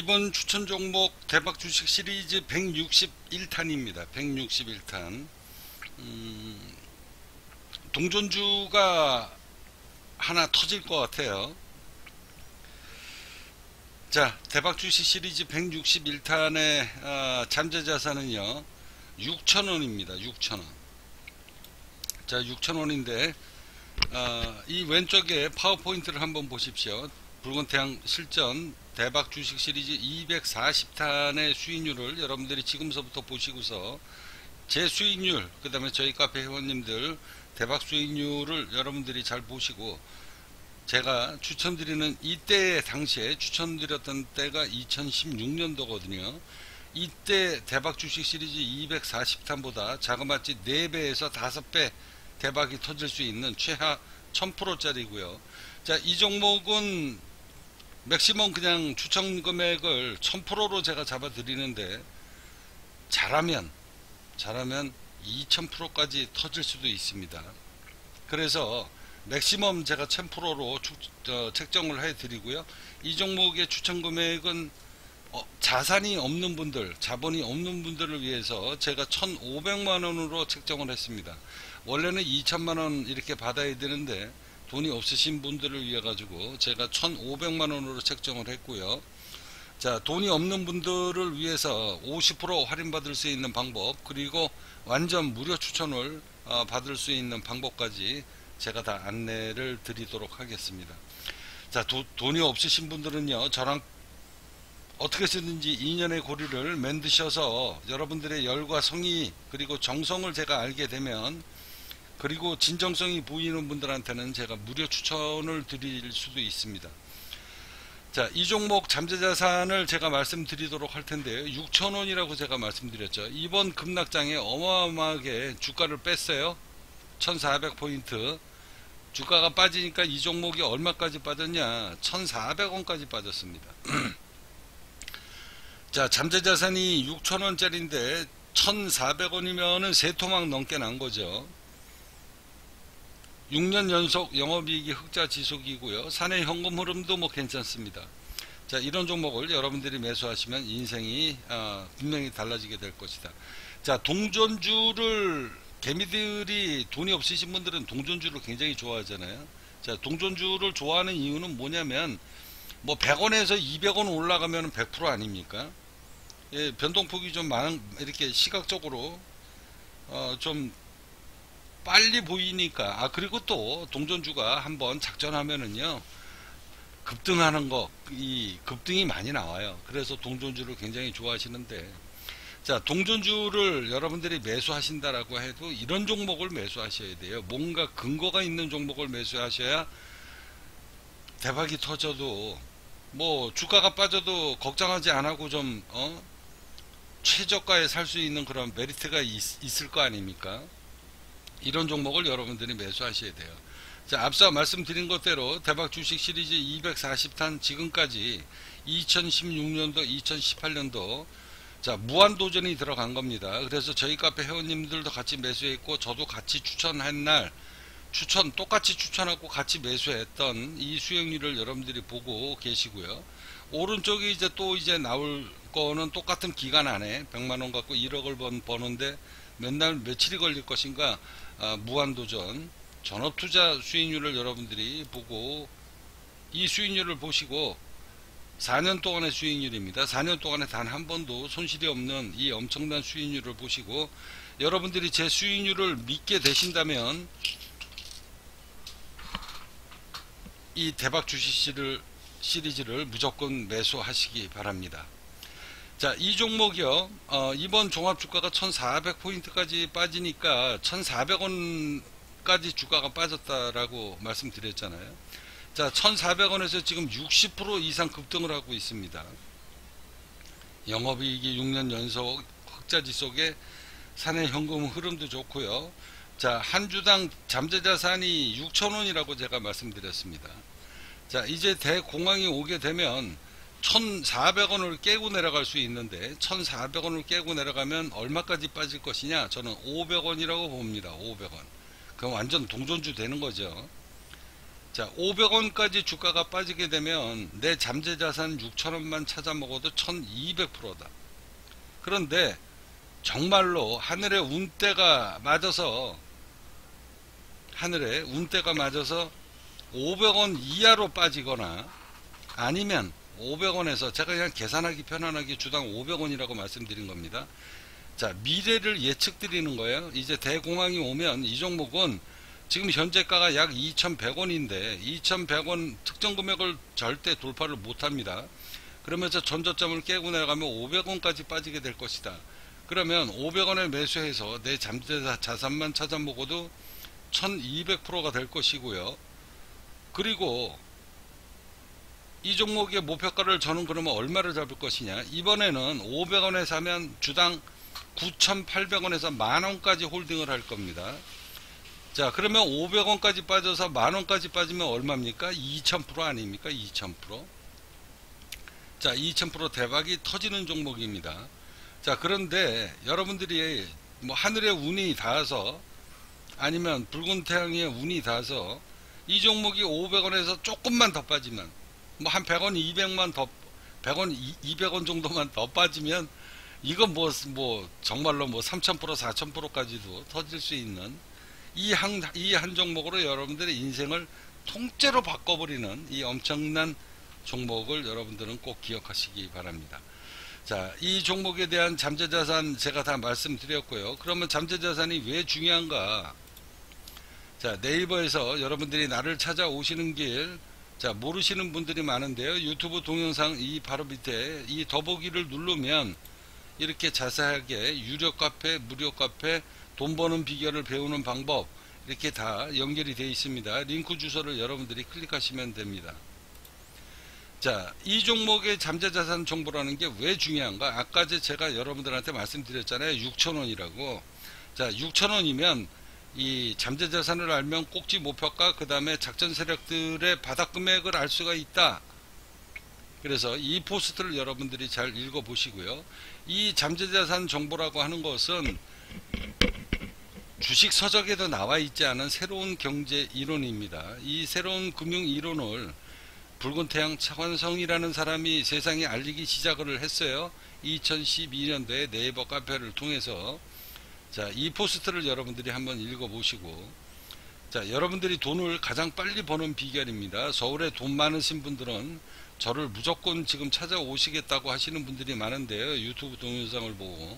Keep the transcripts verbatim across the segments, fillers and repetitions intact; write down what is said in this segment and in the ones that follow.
이번 추천 종목 대박 주식 시리즈 백육십일 탄입니다. 백육십일 탄. 음, 동전주가 하나 터질 것 같아요. 자, 대박 주식 시리즈 백육십일 탄의 아, 잠재자산은요 육천 원입니다. 육천 원. 자, 육천 원인데 아, 이 왼쪽에 파워포인트를 한번 보십시오. 붉은 태양 실전 대박 주식 시리즈 이백사십 탄의 수익률을 여러분들이 지금서부터 보시고서 제 수익률, 그 다음에 저희 카페 회원님들 대박 수익률을 여러분들이 잘 보시고, 제가 추천드리는 이때 당시에 추천드렸던 때가 이천십육 년도거든요. 이때 대박 주식 시리즈 이백사십 탄보다 자그마치 네 배에서 다섯 배 대박이 터질 수 있는 최하 천 퍼센트짜리고요. 자, 이 종목은 맥시멈 그냥 추천 금액을 천 퍼센트로 제가 잡아 드리는데, 잘하면 잘하면 이천 퍼센트까지 터질 수도 있습니다. 그래서 맥시멈 제가 천 퍼센트로 추, 어, 책정을 해 드리고요. 이 종목의 추천 금액은 어, 자산이 없는 분들, 자본이 없는 분들을 위해서 제가 천오백만 원으로 책정을 했습니다. 원래는 이천만 원 이렇게 받아야 되는데 돈이 없으신 분들을 위해 가지고 제가 천오백만 원으로 책정을 했고요. 자, 돈이 없는 분들을 위해서 오십 퍼센트 할인받을 수 있는 방법, 그리고 완전 무료 추천을 어, 받을 수 있는 방법까지 제가 다 안내를 드리도록 하겠습니다. 자, 도, 돈이 없으신 분들은요, 저랑 어떻게 쓰든지 인연의 고리를 만드셔서 여러분들의 열과 성의 그리고 정성을 제가 알게 되면, 그리고 진정성이 보이는 분들한테는 제가 무료 추천을 드릴 수도 있습니다. 자, 이 종목 잠재자산을 제가 말씀드리도록 할 텐데요. 육천 원이라고 제가 말씀드렸죠. 이번 급락장에 어마어마하게 주가를 뺐어요. 천사백 포인트. 주가가 빠지니까 이 종목이 얼마까지 빠졌냐? 천사백 원까지 빠졌습니다. 자, 잠재자산이 육천 원짜리인데 천사백 원이면은 세 토막 넘게 난 거죠. 육 년 연속 영업이익이 흑자 지속이고요. 사내 현금 흐름도 뭐 괜찮습니다. 자, 이런 종목을 여러분들이 매수하시면 인생이 아, 분명히 달라지게 될 것이다. 자, 동전주를, 개미들이 돈이 없으신 분들은 동전주를 굉장히 좋아하잖아요. 자, 동전주를 좋아하는 이유는 뭐냐면, 뭐 백 원에서 이백 원 올라가면 백 퍼센트 아닙니까? 예, 변동폭이 좀 많은, 이렇게 시각적으로 어, 좀 빨리 보이니까. 아, 그리고 또 동전주가 한번 작전하면은요 급등하는 거, 이 급등이 많이 나와요. 그래서 동전주를 굉장히 좋아하시는데, 자, 동전주를 여러분들이 매수하신다라고 해도 이런 종목을 매수하셔야 돼요. 뭔가 근거가 있는 종목을 매수하셔야 대박이 터져도, 뭐 주가가 빠져도 걱정하지 않고 좀 어? 최저가에 살 수 있는 그런 메리트가 있, 있을 거 아닙니까? 이런 종목을 여러분들이 매수하셔야 돼요. 자, 앞서 말씀드린 것대로 대박 주식 시리즈 이백사십 탄 지금까지 이천십육 년도, 이천십팔 년도 자, 무한도전이 들어간 겁니다. 그래서 저희 카페 회원님들도 같이 매수했고, 저도 같이 추천한 날 추천, 똑같이 추천하고 같이 매수했던 이 수익률을 여러분들이 보고 계시고요. 오른쪽에 이제 또 이제 나올 거는 똑같은 기간 안에 백만 원 갖고 일억을 번, 버는데 맨날 며칠이 걸릴 것인가? 아, 무한도전 전업투자 수익률을 여러분들이 보고, 이 수익률을 보시고 사 년 동안의 수익률입니다. 사 년 동안에 단 한 번도 손실이 없는 이 엄청난 수익률을 보시고, 여러분들이 제 수익률을 믿게 되신다면 이 대박 주식 시리즈를 무조건 매수하시기 바랍니다. 자, 이 종목이요, 어, 이번 종합주가가 천사백 포인트까지 빠지니까 천사백 원까지 주가가 빠졌다라고 말씀드렸잖아요. 자, 천사백 원에서 지금 육십 퍼센트 이상 급등을 하고 있습니다. 영업이익이 육 년 연속 흑자지 속에 사내 현금 흐름도 좋고요. 자, 한 주당 잠재자산이 육천 원이라고 제가 말씀드렸습니다. 자, 이제 대공황이 오게 되면 천사백 원을 깨고 내려갈 수 있는데, 천사백 원을 깨고 내려가면 얼마까지 빠질 것이냐? 저는 오백 원이라고 봅니다. 오백 원. 그럼 완전 동전주 되는 거죠. 자, 오백 원까지 주가가 빠지게 되면 내 잠재자산 육천 원만 찾아 먹어도 천이백 퍼센트다. 그런데 정말로 하늘의 운대가 맞아서 하늘의 운대가 맞아서 오백 원 이하로 빠지거나 아니면 오백 원에서 제가 그냥 계산하기 편안하게 주당 오백 원이라고 말씀드린 겁니다. 자, 미래를 예측 드리는 거예요. 이제 대공황이 오면 이 종목은 지금 현재가가 약 이천백 원인데 이천백 원 특정 금액을 절대 돌파를 못합니다. 그러면서 전저점을 깨고 내려가면 오백 원까지 빠지게 될 것이다. 그러면 오백 원에 매수해서 내 잠재자산만 찾아 먹어도 천이백 퍼센트가 될 것이고요. 그리고 이 종목의 목표가를 저는 그러면 얼마를 잡을 것이냐. 이번에는 오백 원에 사면 주당 구천팔백 원에서 만원까지 홀딩을 할 겁니다. 자, 그러면 오백 원까지 빠져서 만원까지 빠지면 얼마입니까? 이천 퍼센트 아닙니까? 이천 퍼센트. 자, 이천 퍼센트 대박이 터지는 종목입니다. 자, 그런데 여러분들이 뭐 하늘의 운이 닿아서 아니면 붉은 태양의 운이 닿아서 이 종목이 오백 원에서 조금만 더 빠지면 뭐 한 백 원, 이백만 더, 백 원, 이백 원 정도만 더 빠지면 이건 뭐, 뭐, 정말로 뭐 삼천 퍼센트, 사천 퍼센트까지도 터질 수 있는 이 한, 이 한 종목으로 여러분들의 인생을 통째로 바꿔버리는 이 엄청난 종목을 여러분들은 꼭 기억하시기 바랍니다. 자, 이 종목에 대한 잠재자산 제가 다 말씀드렸고요. 그러면 잠재자산이 왜 중요한가? 자, 네이버에서 여러분들이 나를 찾아오시는 길, 자, 모르시는 분들이 많은데요. 유튜브 동영상 이 바로 밑에 이 더보기를 누르면 이렇게 자세하게 유료 카페, 무료 카페, 돈 버는 비결을 배우는 방법 이렇게 다 연결이 되어 있습니다. 링크 주소를 여러분들이 클릭하시면 됩니다. 자, 이 종목의 잠재자산 정보라는 게 왜 중요한가? 아까 제가 여러분들한테 말씀드렸잖아요. 육천 원이라고. 자, 육천 원이면 이 잠재자산을 알면 꼭지 목표가 그 다음에 작전 세력들의 바닥 금액을 알 수가 있다. 그래서 이 포스트를 여러분들이 잘 읽어 보시고요. 이 잠재자산 정보라고 하는 것은 주식 서적에도 나와 있지 않은 새로운 경제 이론입니다. 이 새로운 금융 이론을 붉은태양 차관성이라는 사람이 세상에 알리기 시작을 했어요. 이천십이 년도에 네이버 카페를 통해서. 자, 이 포스트를 여러분들이 한번 읽어보시고, 자, 여러분들이 돈을 가장 빨리 버는 비결입니다. 서울에 돈 많으신 분들은 저를 무조건 지금 찾아오시겠다고 하시는 분들이 많은데요. 유튜브 동영상을 보고.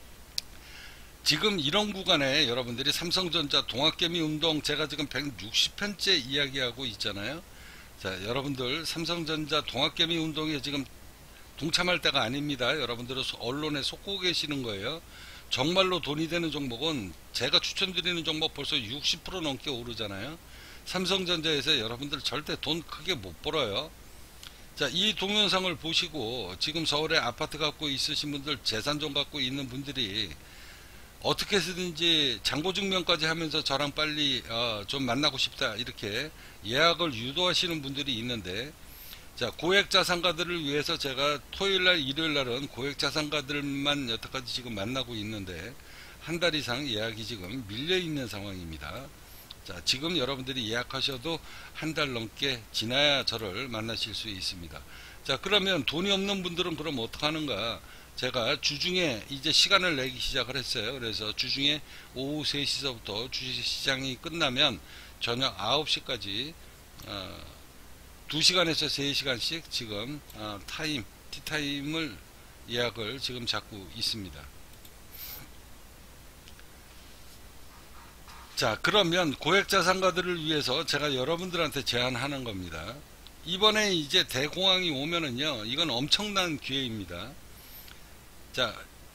지금 이런 구간에 여러분들이 삼성전자 동학개미 운동 제가 지금 백육십 편째 이야기하고 있잖아요. 자, 여러분들 삼성전자 동학개미 운동에 지금 동참할 때가 아닙니다. 여러분들은 언론에 속고 계시는 거예요. 정말로 돈이 되는 종목은 제가 추천드리는 종목 벌써 육십 퍼센트 넘게 오르잖아요. 삼성전자에서 여러분들 절대 돈 크게 못 벌어요. 자, 이 동영상을 보시고 지금 서울에 아파트 갖고 있으신 분들, 재산 좀 갖고 있는 분들이 어떻게 해서든지 장고증명까지 하면서 저랑 빨리 어, 좀 만나고 싶다 이렇게 예약을 유도하시는 분들이 있는데, 자, 고액자산가들을 위해서 제가 토요일날 일요일날은 고액자산가들만 여태까지 지금 만나고 있는데 한 달 이상 예약이 지금 밀려있는 상황입니다. 자, 지금 여러분들이 예약하셔도 한 달 넘게 지나야 저를 만나실 수 있습니다. 자, 그러면 돈이 없는 분들은 그럼 어떻게 하는가? 제가 주중에 이제 시간을 내기 시작을 했어요. 그래서 주중에 오후 세 시서부터 주식시장이 끝나면 저녁 아홉 시까지 어, 두 시간에서 세 시간씩 지금 어, 타임, 티타임을 예약을 지금 잡고 있습니다. 자, 그러면 고액자산가들을 위해서 제가 여러분들한테 제안하는 겁니다. 이번에 이제 대공황이 오면은요, 이건 엄청난 기회입니다. 자,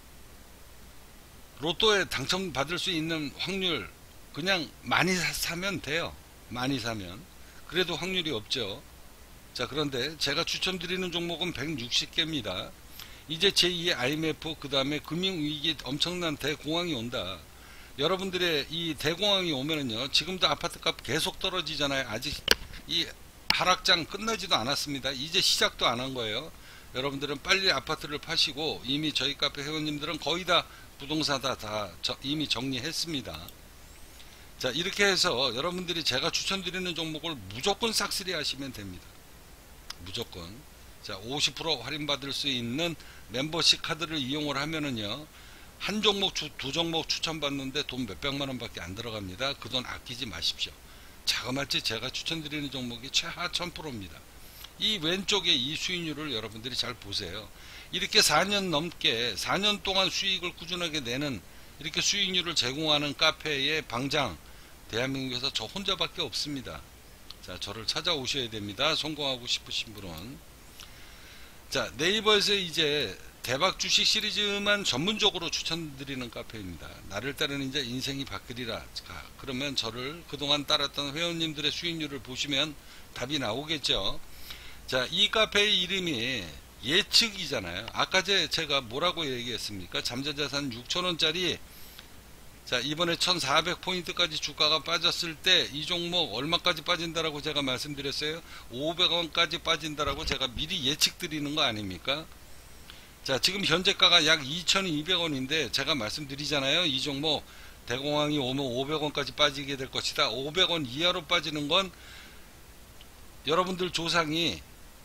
로또에 당첨받을 수 있는 확률 그냥 많이 사면 돼요. 많이 사면. 그래도 확률이 없죠. 자, 그런데 제가 추천드리는 종목은 백육십 개입니다. 이제 제이의 아이엠에프, 그 다음에 금융위기 엄청난 대공황이 온다. 여러분들의 이 대공황이 오면은요, 지금도 아파트값 계속 떨어지잖아요. 아직 이 하락장 끝나지도 않았습니다. 이제 시작도 안 한 거예요. 여러분들은 빨리 아파트를 파시고, 이미 저희 카페 회원님들은 거의 다 부동산 다, 다 저, 이미 정리했습니다. 자, 이렇게 해서 여러분들이 제가 추천드리는 종목을 무조건 싹쓸이 하시면 됩니다. 무조건. 자, 오십 퍼센트 할인받을 수 있는 멤버십 카드를 이용을 하면은요, 한 종목, 두 종목 추천받는데 돈 몇백만원 밖에 안 들어갑니다. 그 돈 아끼지 마십시오. 자그마치 제가 추천드리는 종목이 최하 천 퍼센트입니다. 이 왼쪽에 이 수익률을 여러분들이 잘 보세요. 이렇게 사 년 넘게, 사 년 동안 수익을 꾸준하게 내는 이렇게 수익률을 제공하는 카페의 방장, 대한민국에서 저 혼자밖에 없습니다. 자, 저를 찾아오셔야 됩니다. 성공하고 싶으신 분은. 자, 네이버에서 이제 대박 주식 시리즈만 전문적으로 추천드리는 카페입니다. 나를 따르는 이제 인생이 바뀌리라. 그러면 저를 그동안 따랐던 회원님들의 수익률을 보시면 답이 나오겠죠. 자, 이 카페의 이름이 예측이잖아요. 아까 제가 뭐라고 얘기했습니까? 잠재자산 육천원짜리, 자, 이번에 천사백 포인트까지 주가가 빠졌을 때 이 종목 얼마까지 빠진다라고 제가 말씀드렸어요? 오백원까지 빠진다라고 제가 미리 예측 드리는 거 아닙니까? 자, 지금 현재가가 약 이천이백원인데 제가 말씀드리잖아요. 이 종목 대공황이 오면 오백원까지 빠지게 될 것이다. 오백원 이하로 빠지는 건 여러분들 조상이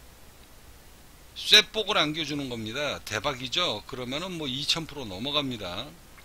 쇠복을 안겨주는 겁니다. 대박이죠? 그러면은 뭐 이천 퍼센트 넘어갑니다.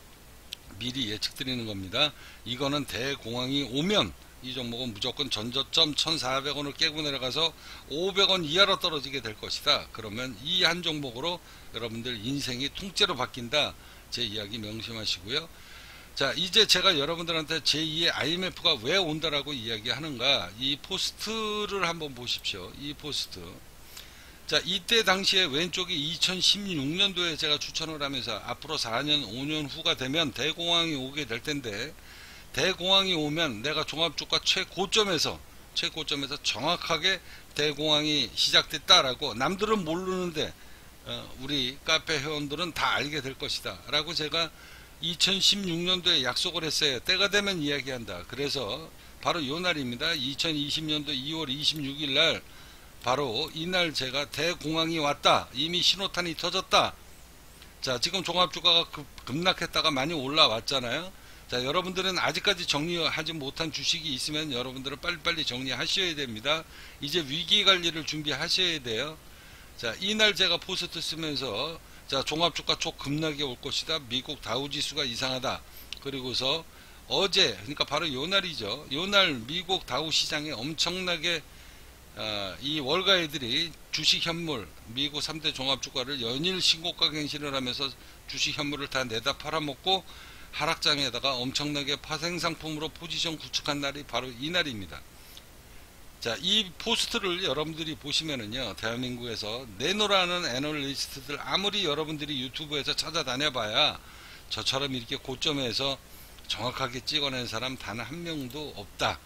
미리 예측 드리는 겁니다. 이거는 대공황이 오면 이 종목은 무조건 전저점 천사백원을 깨고 내려가서 오백원 이하로 떨어지게 될 것이다. 그러면 이 한 종목으로 여러분들 인생이 통째로 바뀐다. 제 이야기 명심하시고요. 자, 이제 제가 여러분들한테 제이의 아이엠에프가 왜 온다라고 이야기하는가, 이 포스트를 한번 보십시오. 이 포스트. 자, 이때 당시에 왼쪽이 이천십육년도에 제가 추천을 하면서 앞으로 사 년, 오 년 후가 되면 대공황이 오게 될 텐데, 대공황이 오면 내가 종합주가 최고점에서 최고점에서 정확하게 대공황이 시작됐다라고, 남들은 모르는데 어, 우리 카페 회원들은 다 알게 될 것이다 라고 제가 이천십육년도에 약속을 했어요. 때가 되면 이야기한다. 그래서 바로 이 날입니다. 이천이십년도 이월 이십육일 날 바로 이날 제가 대공황이 왔다, 이미 신호탄이 터졌다. 자, 지금 종합주가가 급, 급락했다가 많이 올라왔잖아요. 자, 여러분들은 아직까지 정리하지 못한 주식이 있으면 여러분들은 빨리빨리 정리하셔야 됩니다. 이제 위기관리를 준비하셔야 돼요. 자, 이날 제가 포스트 쓰면서, 자, 종합주가 초급락이 올 것이다. 미국 다우지수가 이상하다. 그리고서 어제, 그러니까 바로 요 날이죠. 요 날 미국 다우 시장에 엄청나게 어, 이 월가애들이 주식 현물, 미국 삼 대 종합주가를 연일 신고가 갱신을 하면서 주식 현물을 다 내다 팔아먹고 하락장에다가 엄청나게 파생상품으로 포지션 구축한 날이 바로 이 날입니다. 자, 이 포스트를 여러분들이 보시면은요, 대한민국에서 내노라는 애널리스트들 아무리 여러분들이 유튜브에서 찾아다녀봐야 저처럼 이렇게 고점에서 정확하게 찍어낸 사람 단 한 명도 없다.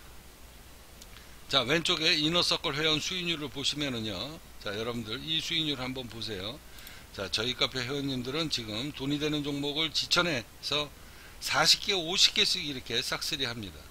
자, 왼쪽에 이너서클 회원 수익률을 보시면은요, 자, 여러분들 이 수익률 한번 보세요. 자, 저희 카페 회원님들은 지금 돈이 되는 종목을 지천에서 사십 개, 오십 개씩 이렇게 싹쓸이 합니다.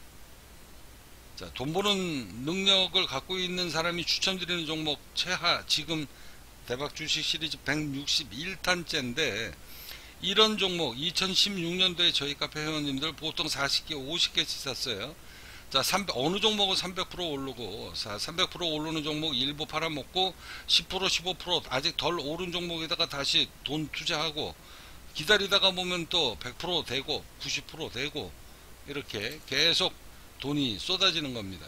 자, 돈 버는 능력을 갖고 있는 사람이 추천드리는 종목 최하, 지금 대박 주식 시리즈 백육십일 탄째인데, 이런 종목 이천십육년도에 저희 카페 회원님들 보통 사십 개, 오십 개씩 샀어요. 자, 삼백, 어느 종목은 삼백 퍼센트 오르고, 삼백 퍼센트 오르는 종목 일부 팔아먹고, 십 퍼센트, 십오 퍼센트 아직 덜 오른 종목에다가 다시 돈 투자하고, 기다리다가 보면 또 백 퍼센트 되고, 구십 퍼센트 되고, 이렇게 계속 돈이 쏟아지는 겁니다.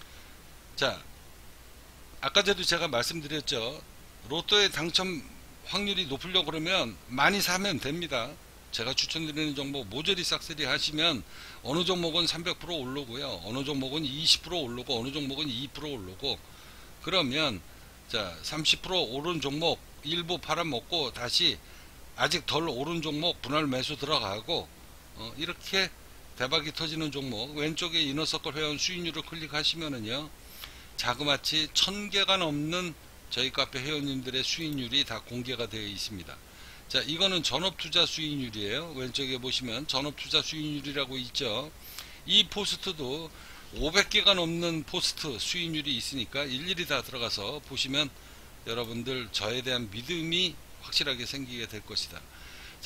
자, 아까 전에도 제가 말씀드렸죠. 로또의 당첨 확률이 높으려고 그러면 많이 사면 됩니다. 제가 추천드리는 종목 모조리 싹쓸이 하시면 어느 종목은 삼백 퍼센트 오르고요, 어느 종목은 이십 퍼센트 오르고, 어느 종목은 이 퍼센트 오르고, 그러면 자, 삼십 퍼센트 오른 종목 일부 팔아먹고 다시 아직 덜 오른 종목 분할 매수 들어가고, 어, 이렇게 대박이 터지는 종목, 왼쪽에 이너서클 회원 수익률을 클릭하시면은요, 자그마치 천 개가 넘는 저희 카페 회원님들의 수익률이 다 공개가 되어 있습니다. 자, 이거는 전업투자 수익률이에요. 왼쪽에 보시면 전업투자 수익률이라고 있죠. 이 포스트도 오백 개가 넘는 포스트 수익률이 있으니까 일일이 다 들어가서 보시면 여러분들 저에 대한 믿음이 확실하게 생기게 될 것이다.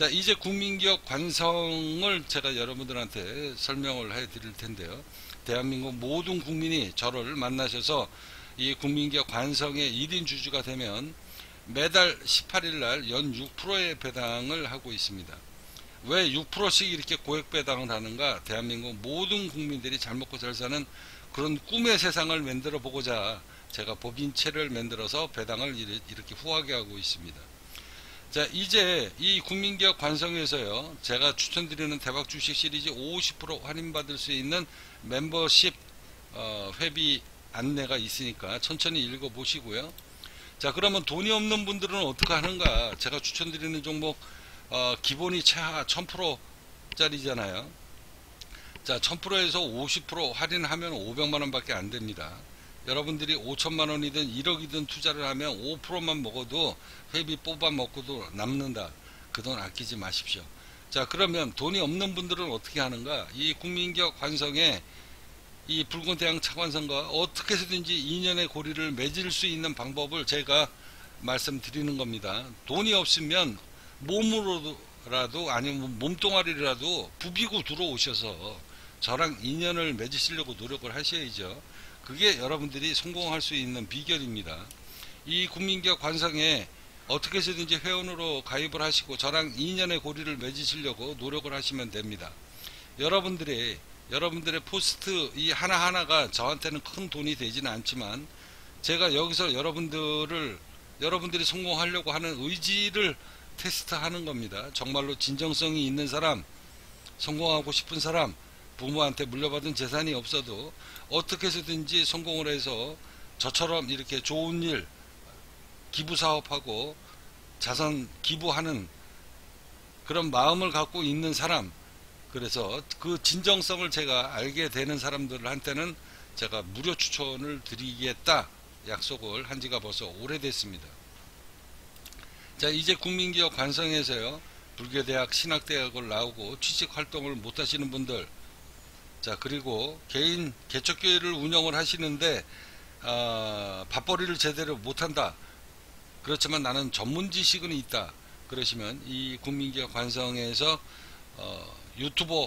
자, 이제 국민기업 관성을 제가 여러분들한테 설명을 해 드릴 텐데요. 대한민국 모든 국민이 저를 만나셔서 이 국민기업 관성의 일 인 주주가 되면 매달 십팔 일 날 연 육 퍼센트의 배당을 하고 있습니다. 왜 육 퍼센트씩 이렇게 고액 배당을 하는가? 대한민국 모든 국민들이 잘 먹고 잘 사는 그런 꿈의 세상을 만들어 보고자 제가 법인체를 만들어서 배당을 이렇게 후하게 하고 있습니다. 자, 이제 이 국민기업 관성에서요, 제가 추천드리는 대박 주식 시리즈 오십 퍼센트 할인받을 수 있는 멤버십 어, 회비 안내가 있으니까 천천히 읽어보시고요. 자, 그러면 돈이 없는 분들은 어떻게 하는가? 제가 추천드리는 종목 어, 기본이 최하 천 퍼센트짜리잖아요. 자, 천 퍼센트에서 오십 퍼센트 할인하면 오백만 원 밖에 안 됩니다. 여러분들이 오천만 원이든 일억이든 투자를 하면 오 퍼센트만 먹어도 회비 뽑아 먹고도 남는다. 그 돈 아끼지 마십시오. 자, 그러면 돈이 없는 분들은 어떻게 하는가? 이 국민기업 관성에 이 붉은 태양 차관성과 어떻게 해서든지 인연의 고리를 맺을 수 있는 방법을 제가 말씀드리는 겁니다. 돈이 없으면 몸으로라도 아니면 몸뚱아리라도 부비고 들어오셔서 저랑 인연을 맺으시려고 노력을 하셔야죠. 그게 여러분들이 성공할 수 있는 비결입니다. 이 국민기업 관성에 어떻게 해서든지 회원으로 가입을 하시고 저랑 인연의 고리를 맺으시려고 노력을 하시면 됩니다. 여러분들의 여러분들의 포스트 이 하나하나가 저한테는 큰 돈이 되지는 않지만 제가 여기서 여러분들을 여러분들이 성공하려고 하는 의지를 테스트하는 겁니다. 정말로 진정성이 있는 사람, 성공하고 싶은 사람, 부모한테 물려받은 재산이 없어도 어떻게 해서든지 성공을 해서 저처럼 이렇게 좋은 일, 기부사업하고 자선 기부하는 그런 마음을 갖고 있는 사람, 그래서 그 진정성을 제가 알게 되는 사람들한테는 제가 무료 추천을 드리겠다 약속을 한 지가 벌써 오래됐습니다. 자, 이제 국민기업 관성에서요, 불교대학, 신학대학을 나오고 취직활동을 못하시는 분들, 자, 그리고 개인 개척교회를 운영을 하시는데 어, 밥벌이를 제대로 못한다. 그렇지만 나는 전문 지식은 있다. 그러시면 이 국민기업 관성에서 어, 유튜버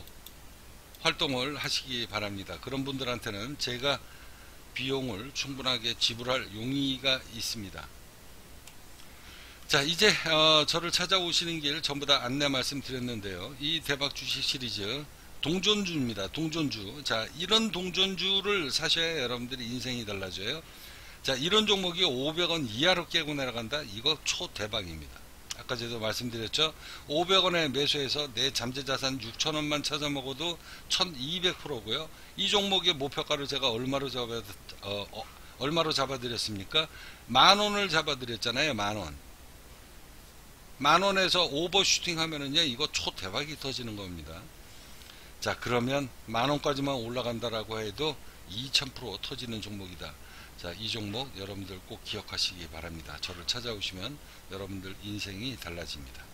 활동을 하시기 바랍니다. 그런 분들한테는 제가 비용을 충분하게 지불할 용의가 있습니다. 자, 이제 어, 저를 찾아오시는 길 전부 다 안내 말씀드렸는데요. 이 대박 주식 시리즈 동전주입니다. 동전주. 자, 이런 동전주를 사셔야 여러분들이 인생이 달라져요. 자, 이런 종목이 오백 원 이하로 깨고 내려간다. 이거 초대박입니다. 아까 제가 말씀드렸죠. 오백 원에 매수해서 내 잠재자산 육천 원만 찾아 먹어도 천이백 퍼센트고요. 이 종목의 목표가를 제가 얼마로 잡아 어, 어, 얼마로 잡아드렸습니까? 만 원을 잡아드렸잖아요. 만 원. 만 원에서 오버슈팅 하면은요, 이거 초대박이 터지는 겁니다. 자, 그러면 만 원까지만 올라간다라고 해도 이천 퍼센트 터지는 종목이다. 자, 이 종목 여러분들 꼭 기억하시기 바랍니다. 저를 찾아오시면 여러분들 인생이 달라집니다.